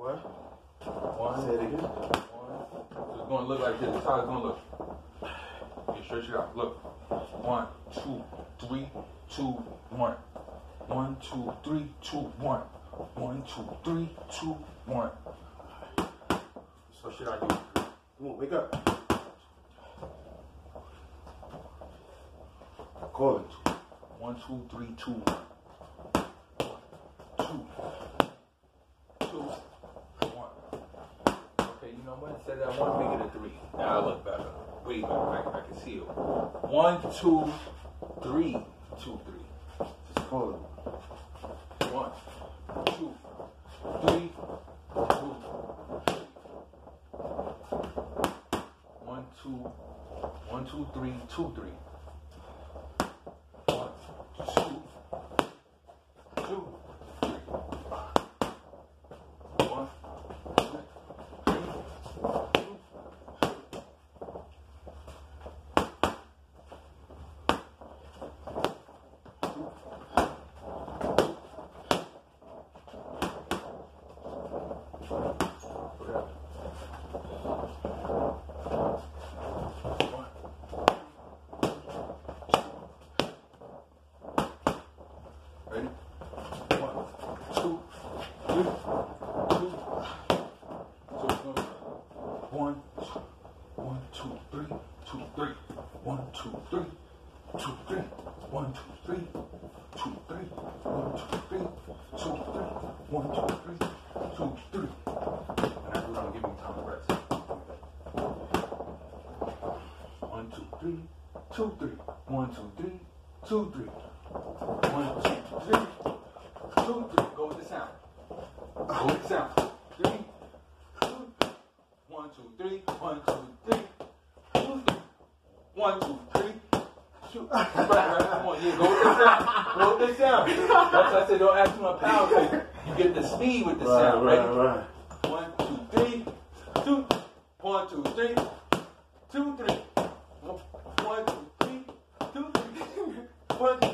What? One. Say it again. One. It's going to look like this. That's how it's going to look. Yeah, stretch it out. Look. 1, 2, 3, 2, 1. 1, 2, 3, 2, 1. 1, 2, 3, 2, 1. So should I do? Come on, wake up. Call it. 1, 2, 3, 2, 1. 2, 2, 1. Okay, you know what? Instead of that 1, make it a 3. Now I look better. Wait a minute, I can see it. 1, 2, 3, 2, 3. Just call it. 1, 2, 3, 2. 1, 2, 1, 2, 3, 2, 3. 1, 2, 2, 3. 1, 2, 3, 2. Ready? 1, 2, 3, 2. So it's going to 1, 2, 3, 2, 3. 1, 2, 3, 2, 3. 1, 2, 3, 2, 3. 1, 2, 3, 2, 3. 1, 2, 3, 2, 3. And that's what I'm giving you time to rest. 1, 2, 3, 2, 3. 1, 2, 3, 2, 3. 1, 2, 3, 2, 3. Go with the sound. Go with the sound. 3, 2, 1, 2, 3, 1, 2, 3, 2, 3. 1, 2, 3, 2. Right. Come on, yeah, go with the sound. Go with the sound. That's why I said don't ask too much power. You get the speed with the sound. Ready? Right. 1, 2, 3, 2. 1, 2, 3, 2, 3. 1, 2, 3, 2, 3. 1, 2,